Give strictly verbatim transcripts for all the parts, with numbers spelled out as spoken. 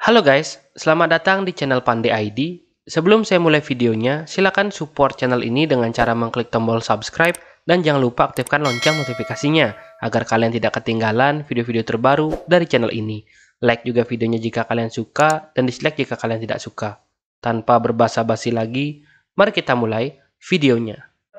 Halo guys, selamat datang di channel Pandai I D. Sebelum saya mulai videonya, silakan support channel ini dengan cara mengklik tombol subscribe dan jangan lupa aktifkan lonceng notifikasinya agar kalian tidak ketinggalan video-video terbaru dari channel ini. Like juga videonya jika kalian suka dan dislike jika kalian tidak suka. Tanpa berbasa-basi lagi, mari kita mulai videonya.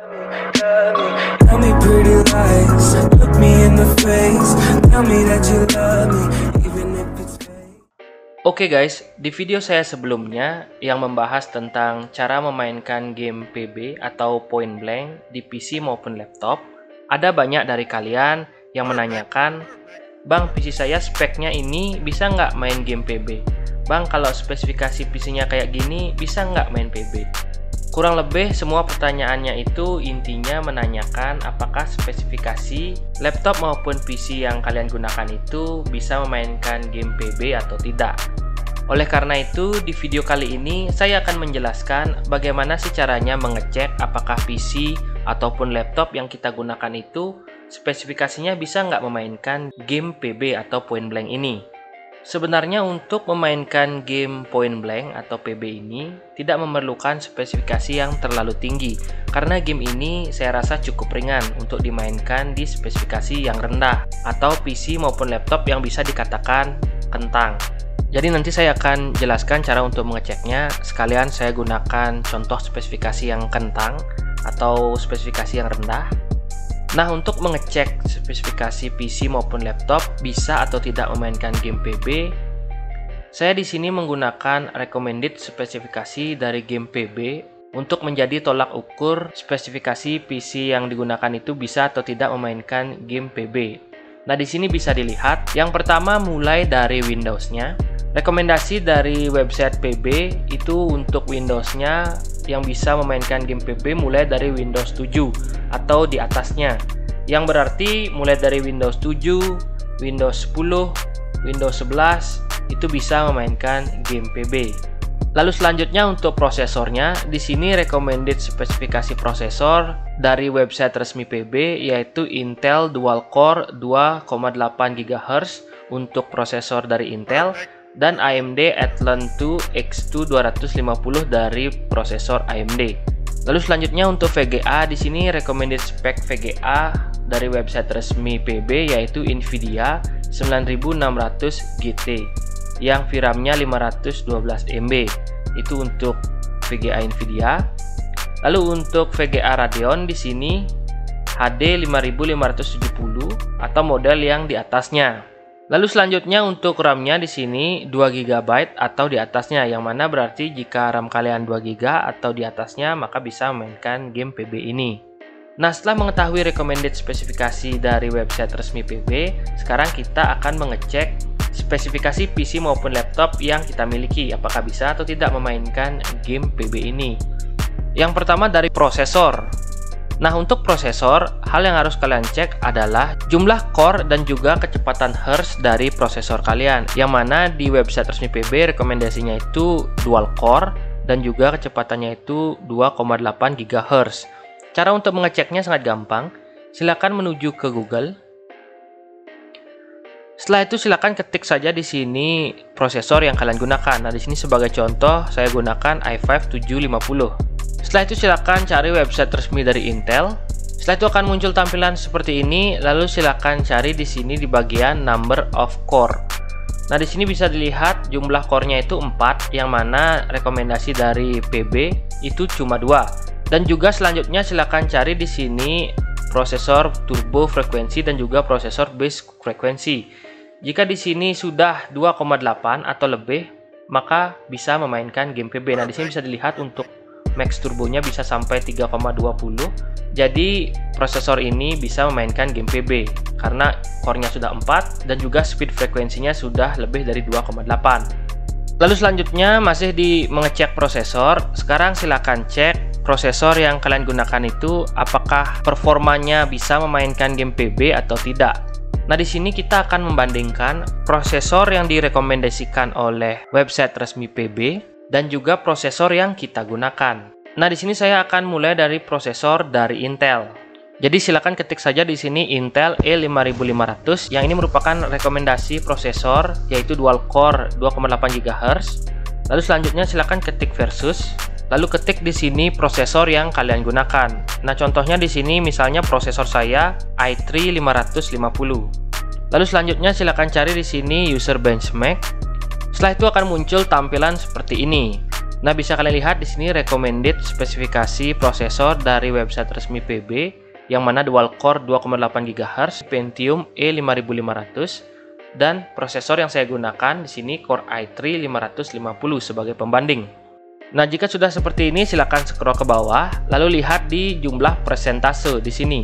Tell me pretty lies, look me in the face, tell me that you love me, even if it's fake. Oke guys, di video saya sebelumnya yang membahas tentang cara memainkan game P B atau point blank di P C maupun laptop, ada banyak dari kalian yang menanyakan, Bang, P C saya speknya ini bisa nggak main game P B? Bang, kalau spesifikasi P C-nya kayak gini, bisa nggak main P B? Kurang lebih semua pertanyaannya itu intinya menanyakan apakah spesifikasi laptop maupun P C yang kalian gunakan itu bisa memainkan game P B atau tidak. Oleh karena itu, di video kali ini saya akan menjelaskan bagaimana sih caranya mengecek apakah P C ataupun laptop yang kita gunakan itu spesifikasinya bisa nggak memainkan game P B atau point blank ini. Sebenarnya untuk memainkan game point blank atau P B ini tidak memerlukan spesifikasi yang terlalu tinggi karena game ini saya rasa cukup ringan untuk dimainkan di spesifikasi yang rendah atau P C maupun laptop yang bisa dikatakan kentang. Jadi nanti saya akan jelaskan cara untuk mengeceknya, sekalian saya gunakan contoh spesifikasi yang kentang atau spesifikasi yang rendah. Nah, untuk mengecek spesifikasi P C maupun laptop bisa atau tidak memainkan game P B, saya di sini menggunakan recommended spesifikasi dari game P B untuk menjadi tolak ukur spesifikasi P C yang digunakan itu bisa atau tidak memainkan game P B. Nah, di sini bisa dilihat yang pertama mulai dari Windows-nya. Rekomendasi dari website P B itu untuk Windows-nya yang bisa memainkan game P B mulai dari Windows tujuh atau di atasnya, yang berarti mulai dari Windows tujuh, Windows sepuluh, Windows sebelas itu bisa memainkan game P B. Lalu selanjutnya untuk prosesornya, di sini recommended spesifikasi prosesor dari website resmi P B yaitu Intel Dual Core dua koma delapan gigahertz untuk prosesor dari Intel dan A M D Athlon dua X dua dua lima nol dari prosesor A M D. Lalu selanjutnya untuk V G A, di sini recommended spek V G A dari website resmi P B yaitu Nvidia sembilan ribu enam ratus G T yang V RAM-nya lima ratus dua belas M B. Itu untuk V G A Nvidia. Lalu untuk V G A Radeon di sini H D lima ribu lima ratus tujuh puluh atau model yang di atasnya. Lalu selanjutnya untuk RAM-nya di sini dua giga byte atau di atasnya, yang mana berarti jika RAM kalian dua giga atau di atasnya maka bisa memainkan game P B ini. Nah, setelah mengetahui recommended spesifikasi dari website resmi P B, sekarang kita akan mengecek spesifikasi P C maupun laptop yang kita miliki apakah bisa atau tidak memainkan game P B ini. Yang pertama dari prosesor. Nah, untuk prosesor, hal yang harus kalian cek adalah jumlah core dan juga kecepatan hertz dari prosesor kalian, yang mana di website resmi P B rekomendasinya itu dual core dan juga kecepatannya itu dua koma delapan gigahertz. Cara untuk mengeceknya sangat gampang. Silakan menuju ke Google. Setelah itu silakan ketik saja di sini prosesor yang kalian gunakan. Nah, di sini sebagai contoh saya gunakan i lima tujuh lima nol. Setelah itu silakan cari website resmi dari Intel. Setelah itu akan muncul tampilan seperti ini, lalu silakan cari di sini di bagian number of core. Nah, di sini bisa dilihat jumlah core-nya itu empat, yang mana rekomendasi dari P B itu cuma dua. Dan juga selanjutnya silakan cari di sini prosesor turbo frekuensi dan juga prosesor base frekuensi. Jika di sini sudah dua koma delapan atau lebih, maka bisa memainkan game P B. Nah, di sini bisa dilihat untuk max turbonya bisa sampai tiga koma dua nol. Jadi prosesor ini bisa memainkan game P B karena core-nya sudah empat dan juga speed frekuensinya sudah lebih dari dua koma delapan. Lalu selanjutnya masih di mengecek prosesor. Sekarang silakan cek prosesor yang kalian gunakan itu apakah performanya bisa memainkan game P B atau tidak. Nah, di sini kita akan membandingkan prosesor yang direkomendasikan oleh website resmi P B dan juga prosesor yang kita gunakan. Nah, di sini saya akan mulai dari prosesor dari Intel. Jadi silakan ketik saja di sini Intel E lima ribu lima ratus, yang ini merupakan rekomendasi prosesor yaitu dual core dua koma delapan gigahertz. Lalu selanjutnya silakan ketik versus, lalu ketik di sini prosesor yang kalian gunakan. Nah, contohnya di sini misalnya prosesor saya i tiga lima lima nol. Lalu selanjutnya silakan cari di sini user benchmark. Setelah itu akan muncul tampilan seperti ini. Nah, bisa kalian lihat di sini recommended spesifikasi prosesor dari website resmi P B, yang mana dual core dua koma delapan gigahertz, Pentium E lima ribu lima ratus, dan prosesor yang saya gunakan di sini Core i tiga lima lima nol sebagai pembanding. Nah, jika sudah seperti ini, silakan scroll ke bawah, lalu lihat di jumlah persentase di sini.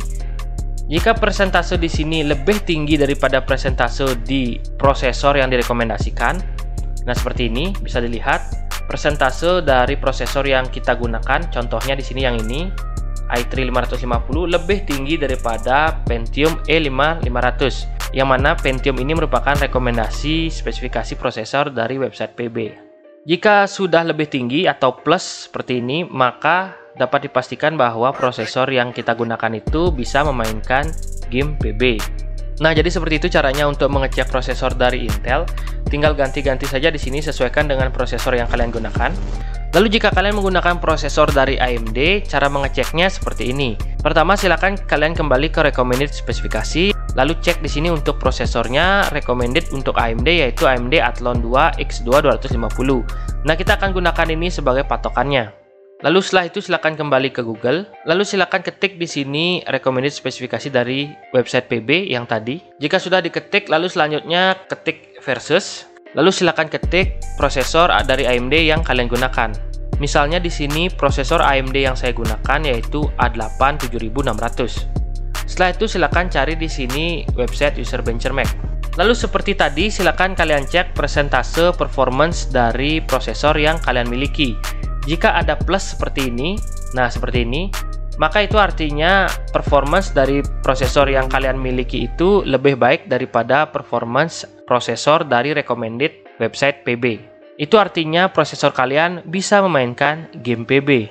Jika persentase di sini lebih tinggi daripada persentase di prosesor yang direkomendasikan, nah seperti ini bisa dilihat persentase dari prosesor yang kita gunakan. Contohnya di sini yang ini i tiga lima lima nol lebih tinggi daripada Pentium E lima lima ratus, yang mana Pentium ini merupakan rekomendasi spesifikasi prosesor dari website P B. Jika sudah lebih tinggi atau plus seperti ini, maka dapat dipastikan bahwa prosesor yang kita gunakan itu bisa memainkan game P B. Nah, jadi seperti itu caranya untuk mengecek prosesor dari Intel. Tinggal ganti-ganti saja di sini sesuaikan dengan prosesor yang kalian gunakan. Lalu jika kalian menggunakan prosesor dari A M D, cara mengeceknya seperti ini. Pertama, silakan kalian kembali ke recommended spesifikasi, lalu cek di sini untuk prosesornya recommended untuk A M D yaitu A M D Athlon dua X dua dua lima nol. Nah, kita akan gunakan ini sebagai patokannya. Lalu setelah itu silakan kembali ke Google, lalu silakan ketik di sini recommended spesifikasi dari website P B yang tadi. Jika sudah diketik, lalu selanjutnya ketik versus. Lalu silakan ketik prosesor dari A M D yang kalian gunakan. Misalnya di sini prosesor A M D yang saya gunakan yaitu A delapan tujuh ribu enam ratus. Setelah itu silakan cari di sini website user benchmark. Lalu seperti tadi silakan kalian cek persentase performance dari prosesor yang kalian miliki. Jika ada plus seperti ini, nah seperti ini, maka itu artinya performance dari prosesor yang kalian miliki itu lebih baik daripada performance prosesor dari recommended website P B. Itu artinya prosesor kalian bisa memainkan game P B.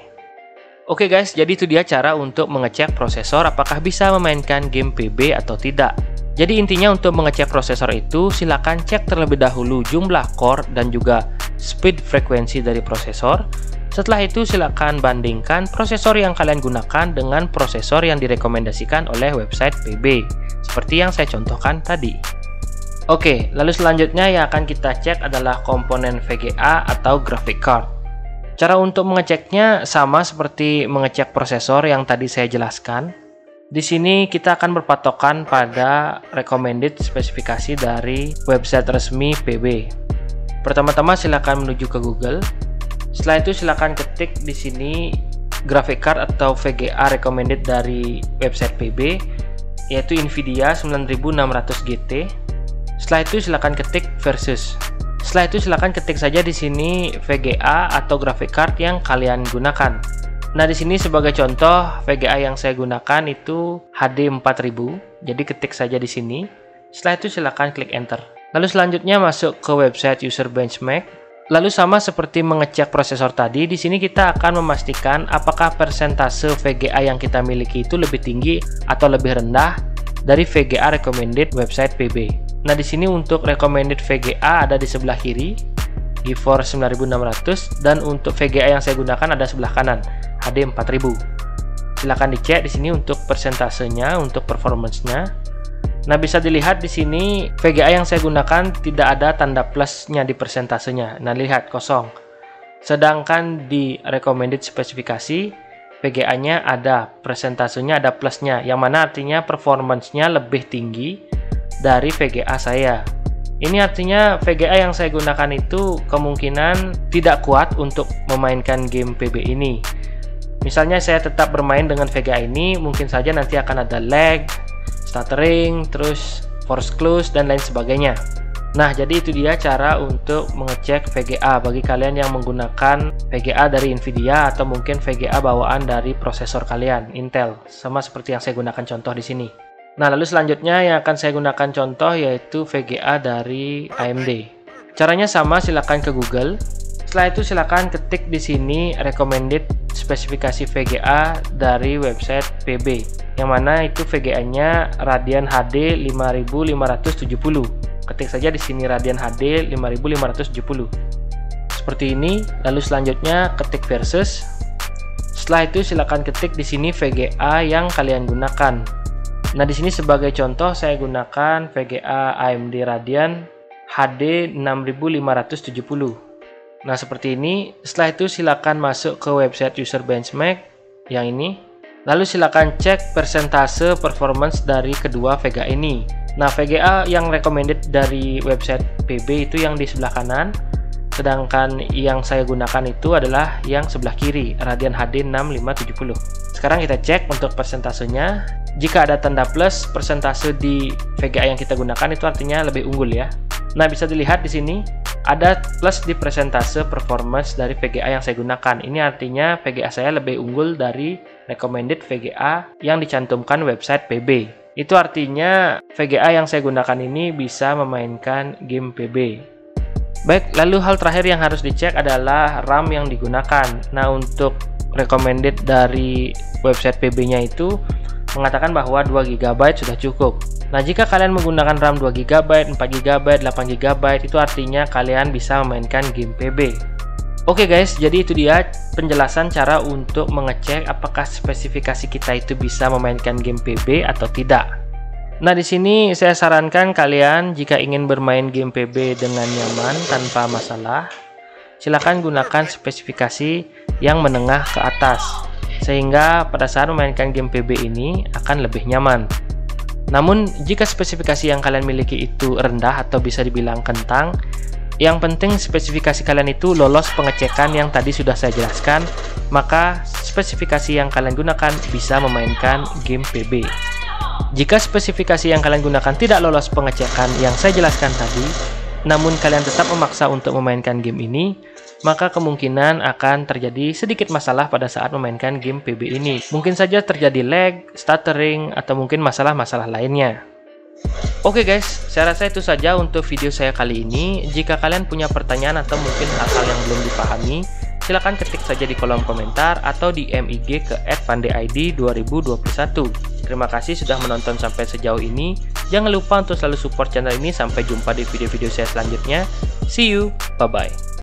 Oke guys, jadi itu dia cara untuk mengecek prosesor apakah bisa memainkan game P B atau tidak. Jadi intinya untuk mengecek prosesor itu silakan cek terlebih dahulu jumlah core dan juga speed frekuensi dari prosesor. Setelah itu silakan bandingkan prosesor yang kalian gunakan dengan prosesor yang direkomendasikan oleh website P B, seperti yang saya contohkan tadi. Oke, lalu selanjutnya yang akan kita cek adalah komponen V G A atau graphic card. Cara untuk mengeceknya sama seperti mengecek prosesor yang tadi saya jelaskan. Di sini kita akan berpatokan pada recommended spesifikasi dari website resmi P B. Pertama-tama silakan menuju ke Google. Setelah itu silakan ketik di sini graphic card atau V G A recommended dari website P B, yaitu Nvidia sembilan ribu enam ratus G T. Setelah itu silakan ketik versus. Setelah itu silakan ketik saja di sini V G A atau graphic card yang kalian gunakan. Nah, di sini sebagai contoh V G A yang saya gunakan itu H D empat ribu. Jadi ketik saja di sini. Setelah itu silakan klik enter. Lalu selanjutnya masuk ke website user benchmark. Lalu sama seperti mengecek prosesor tadi, di sini kita akan memastikan apakah persentase V G A yang kita miliki itu lebih tinggi atau lebih rendah dari V G A recommended website P B. Nah, di sini untuk recommended V G A ada di sebelah kiri, GeForce sembilan ribu enam ratus, dan untuk V G A yang saya gunakan ada sebelah kanan, H D empat ribu. Silahkan dicek di sini untuk persentasenya, untuk performance-nya. Nah, bisa dilihat di sini V G A yang saya gunakan tidak ada tanda plusnya di persentasenya. Nah, lihat kosong. Sedangkan di recommended spesifikasi V G A-nya ada, persentasenya ada plusnya, yang mana artinya performance-nya lebih tinggi dari V G A saya. Ini artinya V G A yang saya gunakan itu kemungkinan tidak kuat untuk memainkan game P B ini. Misalnya saya tetap bermain dengan V G A ini, mungkin saja nanti akan ada lag, stuttering, terus force close, dan lain sebagainya. Nah, jadi itu dia cara untuk mengecek V G A bagi kalian yang menggunakan V G A dari Nvidia atau mungkin V G A bawaan dari prosesor kalian, Intel, sama seperti yang saya gunakan contoh di sini. Nah, lalu selanjutnya yang akan saya gunakan contoh yaitu V G A dari A M D. Caranya sama, silakan ke Google. Setelah itu silakan ketik di sini recommended spesifikasi V G A dari website P B. yang mana itu V G A-nya Radeon H D lima ribu lima ratus tujuh puluh. Ketik saja di sini Radeon H D lima ribu lima ratus tujuh puluh. Seperti ini. Lalu selanjutnya ketik versus. Setelah itu silakan ketik di sini V G A yang kalian gunakan. Nah, di sini sebagai contoh saya gunakan V G A A M D Radeon H D enam ribu lima ratus tujuh puluh. Nah, seperti ini. Setelah itu silakan masuk ke website user benchmark yang ini. Lalu silakan cek persentase performance dari kedua V G A ini. Nah, V G A yang recommended dari website P B itu yang di sebelah kanan, sedangkan yang saya gunakan itu adalah yang sebelah kiri, Radeon H D enam lima tujuh puluh. Sekarang kita cek untuk persentasenya. Jika ada tanda plus, persentase di V G A yang kita gunakan itu artinya lebih unggul ya. Nah, bisa dilihat di sini ada plus di persentase performance dari V G A yang saya gunakan. Ini artinya V G A saya lebih unggul dari recommended V G A yang dicantumkan website P B. Itu artinya V G A yang saya gunakan ini bisa memainkan game P B. Baik, lalu hal terakhir yang harus dicek adalah RAM yang digunakan. Nah, untuk recommended dari website P B-nya itu mengatakan bahwa dua giga byte sudah cukup. Nah, jika kalian menggunakan RAM dua giga byte, empat giga byte, delapan giga byte, itu artinya kalian bisa memainkan game P B. Oke guys, jadi itu dia penjelasan cara untuk mengecek apakah spesifikasi kita itu bisa memainkan game P B atau tidak. Nah, di sini saya sarankan kalian jika ingin bermain game P B dengan nyaman tanpa masalah, silakan gunakan spesifikasi yang menengah ke atas, sehingga pada saat memainkan game P B ini akan lebih nyaman. Namun, jika spesifikasi yang kalian miliki itu rendah atau bisa dibilang kentang, yang penting spesifikasi kalian itu lolos pengecekan yang tadi sudah saya jelaskan, maka spesifikasi yang kalian gunakan bisa memainkan game P B. Jika spesifikasi yang kalian gunakan tidak lolos pengecekan yang saya jelaskan tadi, namun kalian tetap memaksa untuk memainkan game ini, maka kemungkinan akan terjadi sedikit masalah pada saat memainkan game P B ini. Mungkin saja terjadi lag, stuttering, atau mungkin masalah-masalah lainnya. Oke guys, saya rasa itu saja untuk video saya kali ini. Jika kalian punya pertanyaan atau mungkin hal-hal yang belum dipahami, silahkan ketik saja di kolom komentar atau di D M I G ke et pandeid dua ribu dua puluh satu. Terima kasih sudah menonton sampai sejauh ini. Jangan lupa untuk selalu support channel ini. Sampai jumpa di video-video saya selanjutnya. See you, bye-bye.